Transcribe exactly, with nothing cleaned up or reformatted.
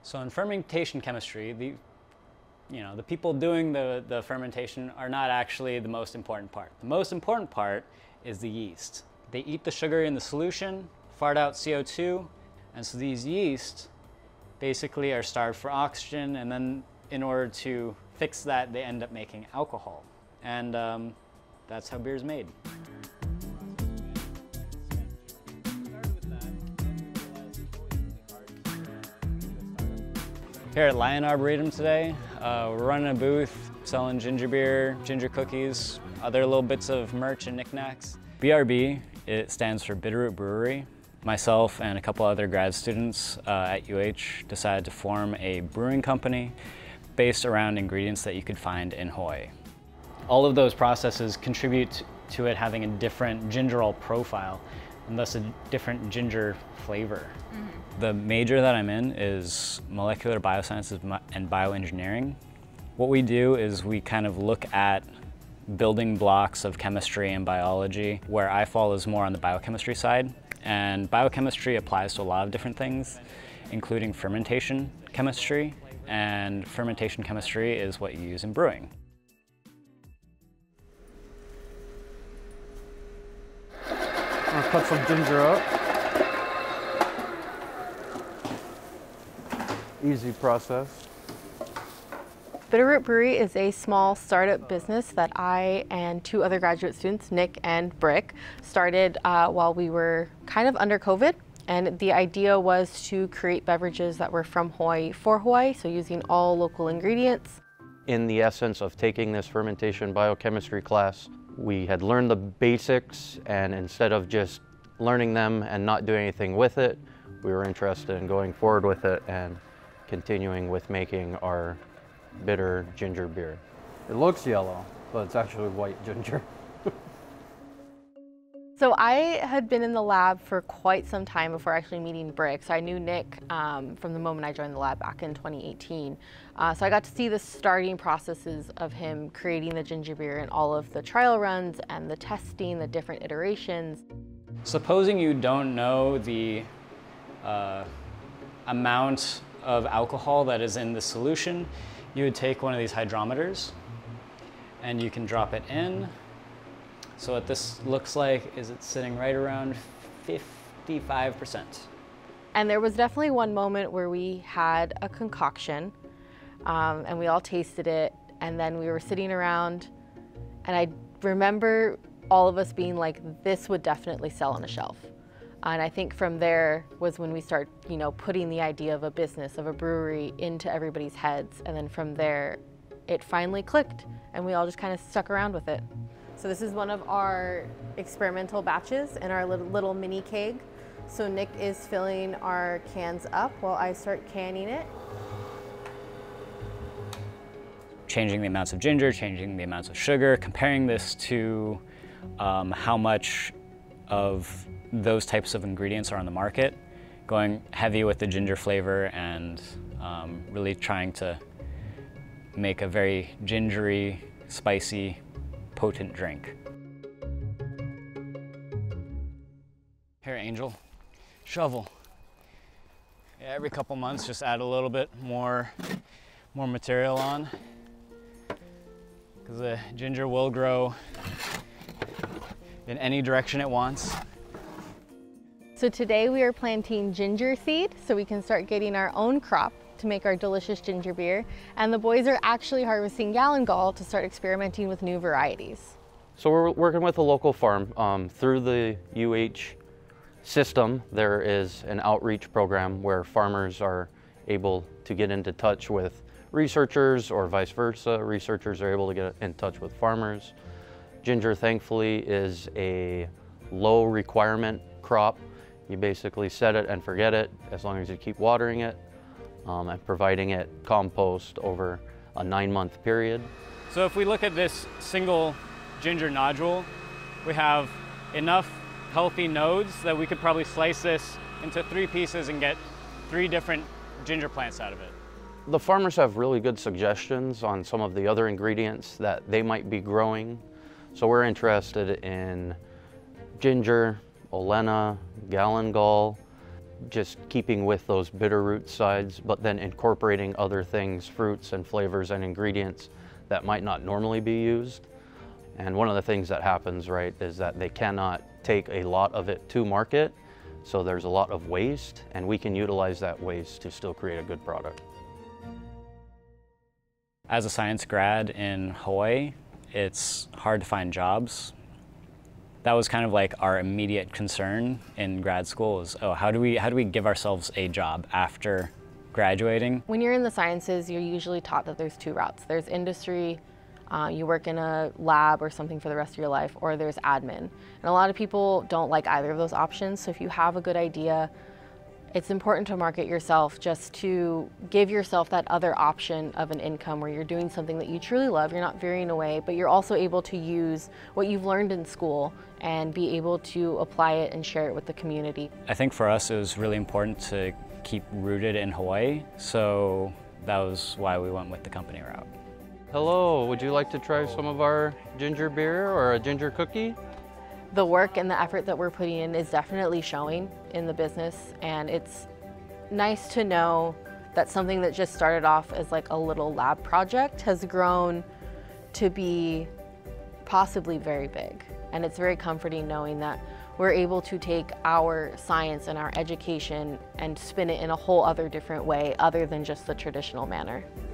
So in fermentation chemistry, the, you know, the people doing the, the fermentation are not actually the most important part. The most important part is the yeast. They eat the sugar in the solution, fart out C O two, and so these yeast basically are starved for oxygen, and then in order to fix that, they end up making alcohol. And um, that's how beer is made. Here at Lion Arboretum today, uh, we're running a booth, selling ginger beer, ginger cookies, other little bits of merch and knickknacks. B R B, it stands for Bitterroot Brewery. Myself and a couple other grad students uh, at U H decided to form a brewing company based around ingredients that you could find in Hawaii. All of those processes contribute to it having a different gingerol profile and thus a different ginger flavor. Mm-hmm. The major that I'm in is molecular biosciences and bioengineering. What we do is we kind of look at building blocks of chemistry and biology, where I fall is more on the biochemistry side. And biochemistry applies to a lot of different things, including fermentation chemistry, and fermentation chemistry is what you use in brewing. I'll cut some ginger up. Easy process. Bitterroot Brewery is a small startup business that I and two other graduate students, Nick and Brick, started uh, while we were kind of under COVID. And the idea was to create beverages that were from Hawaii for Hawaii, so using all local ingredients. In the essence of taking this fermentation biochemistry class, we had learned the basics, and instead of just learning them and not doing anything with it, we were interested in going forward with it and continuing with making our bitter ginger beer. It looks yellow, but it's actually white ginger. So I had been in the lab for quite some time before actually meeting Brick. So I knew Nick um, from the moment I joined the lab back in twenty eighteen. Uh, so I got to see the starting processes of him creating the ginger beer and all of the trial runs and the testing, the different iterations. Supposing you don't know the uh, amount of alcohol that is in the solution, you would take one of these hydrometers and you can drop it in. So what this looks like is it's sitting right around fifty-five percent. And there was definitely one moment where we had a concoction um, and we all tasted it, and then we were sitting around, and I remember all of us being like, this would definitely sell on a shelf. And I think from there was when we start, you know, putting the idea of a business, of a brewery into everybody's heads. And then from there, it finally clicked and we all just kind of stuck around with it. So this is one of our experimental batches in our little, little mini keg. So Nick is filling our cans up while I start canning it. Changing the amounts of ginger, changing the amounts of sugar, comparing this to um, how much of those types of ingredients are on the market, going heavy with the ginger flavor and um, really trying to make a very gingery, spicy, potent drink. Here, Angel, shovel. Yeah, every couple months, just add a little bit more, more material on, because the ginger will grow in any direction it wants. So today we are planting ginger seed so we can start getting our own crop to make our delicious ginger beer. And the boys are actually harvesting galangal to start experimenting with new varieties. So we're working with a local farm. Um, through the U H system, there is an outreach program where farmers are able to get into touch with researchers, or vice versa. Researchers are able to get in touch with farmers. Ginger, thankfully, is a low requirement crop. You basically set it and forget it as long as you keep watering it um, and providing it compost over a nine month period. So if we look at this single ginger nodule, we have enough healthy nodes that we could probably slice this into three pieces and get three different ginger plants out of it. The farmers have really good suggestions on some of the other ingredients that they might be growing. So we're interested in ginger, Olena, galangal, just keeping with those bitter root sides, but then incorporating other things, fruits and flavors and ingredients that might not normally be used. And one of the things that happens, right, is that they cannot take a lot of it to market, so there's a lot of waste, and we can utilize that waste to still create a good product. As a science grad in Hawaii, it's hard to find jobs. That was kind of like our immediate concern in grad school is, oh, how do we, how do we give ourselves a job after graduating? When you're in the sciences, you're usually taught that there's two routes. There's industry, uh, you work in a lab or something for the rest of your life, or there's admin. And a lot of people don't like either of those options, so if you have a good idea, it's important to market yourself just to give yourself that other option of an income where you're doing something that you truly love, you're not veering away, but you're also able to use what you've learned in school and be able to apply it and share it with the community. I think for us it was really important to keep rooted in Hawaii, so that was why we went with the company route. Hello, would you like to try some of our ginger beer or a ginger cookie? The work and the effort that we're putting in is definitely showing in the business, and it's nice to know that something that just started off as like a little lab project has grown to be possibly very big. And it's very comforting knowing that we're able to take our science and our education and spin it in a whole other different way other than just the traditional manner.